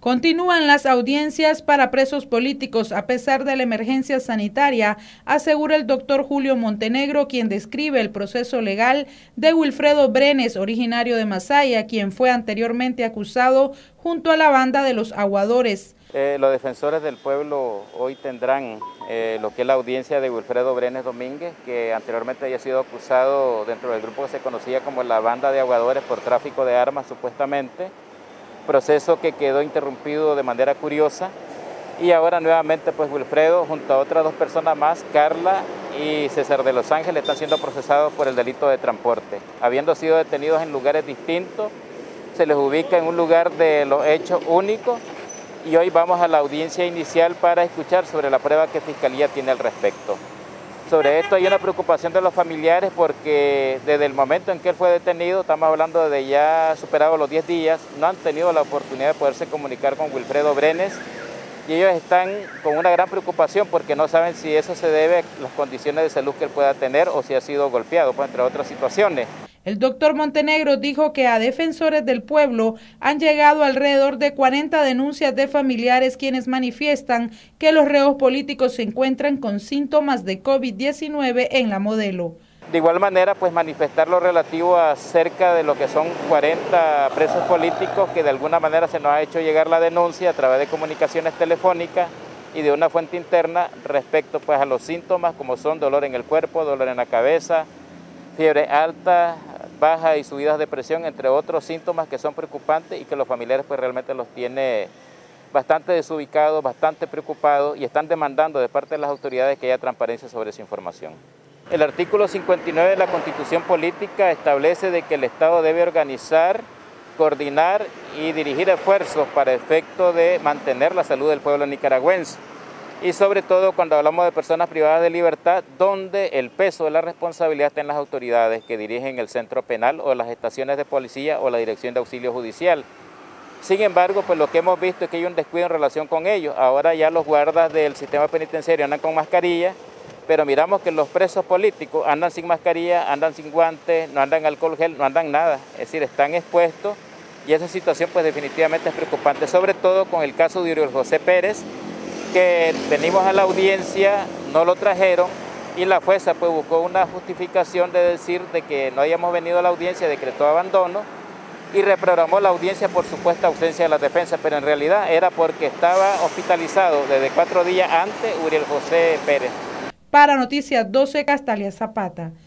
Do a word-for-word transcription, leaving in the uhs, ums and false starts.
Continúan las audiencias para presos políticos a pesar de la emergencia sanitaria, asegura el doctor Julio Montenegro, quien describe el proceso legal de Wilfredo Brenes, originario de Masaya, quien fue anteriormente acusado junto a la banda de los Aguadores. Eh, los defensores del pueblo hoy tendrán eh, lo que es la audiencia de Wilfredo Brenes Domínguez, que anteriormente había sido acusado dentro del grupo que se conocía como la banda de Aguadores por tráfico de armas supuestamente, proceso que quedó interrumpido de manera curiosa, y ahora nuevamente pues Wilfredo junto a otras dos personas más, Carla y César de Los Ángeles, están siendo procesados por el delito de transporte. Habiendo sido detenidos en lugares distintos, se les ubica en un lugar de los hechos único, y hoy vamos a la audiencia inicial para escuchar sobre la prueba que Fiscalía tiene al respecto. Sobre esto hay una preocupación de los familiares porque desde el momento en que él fue detenido, estamos hablando de ya superados los diez días, no han tenido la oportunidad de poderse comunicar con Wilfredo Brenes, y ellos están con una gran preocupación porque no saben si eso se debe a las condiciones de salud que él pueda tener o si ha sido golpeado, pues, entre otras situaciones. El doctor Montenegro dijo que a defensores del pueblo han llegado alrededor de cuarenta denuncias de familiares quienes manifiestan que los reos políticos se encuentran con síntomas de COVID diecinueve en la Modelo. De igual manera, pues manifestar lo relativo a cerca de lo que son cuarenta presos políticos que de alguna manera se nos ha hecho llegar la denuncia a través de comunicaciones telefónicas y de una fuente interna respecto pues a los síntomas como son dolor en el cuerpo, dolor en la cabeza, fiebre alta, baja y subidas de presión, entre otros síntomas que son preocupantes y que los familiares pues realmente los tiene bastante desubicados, bastante preocupados y están demandando de parte de las autoridades que haya transparencia sobre esa información. El artículo cincuenta y nueve de la Constitución Política establece de que el Estado debe organizar, coordinar y dirigir esfuerzos para efecto de mantener la salud del pueblo nicaragüense. Y sobre todo cuando hablamos de personas privadas de libertad, donde el peso de la responsabilidad está en las autoridades que dirigen el centro penal o las estaciones de policía o la dirección de auxilio judicial. Sin embargo, pues lo que hemos visto es que hay un descuido en relación con ellos. Ahora ya los guardas del sistema penitenciario andan con mascarilla, pero miramos que los presos políticos andan sin mascarilla, andan sin guantes, no andan alcohol gel, no andan nada. Es decir, están expuestos y esa situación pues definitivamente es preocupante, sobre todo con el caso de Uriel José Pérez, que venimos a la audiencia, no lo trajeron y la jueza pues buscó una justificación de decir de que no hayamos venido a la audiencia, decretó abandono y reprogramó la audiencia por supuesta ausencia de la defensa, pero en realidad era porque estaba hospitalizado desde cuatro días antes Uriel José Pérez. Para Noticias doce, Castalia Zapata.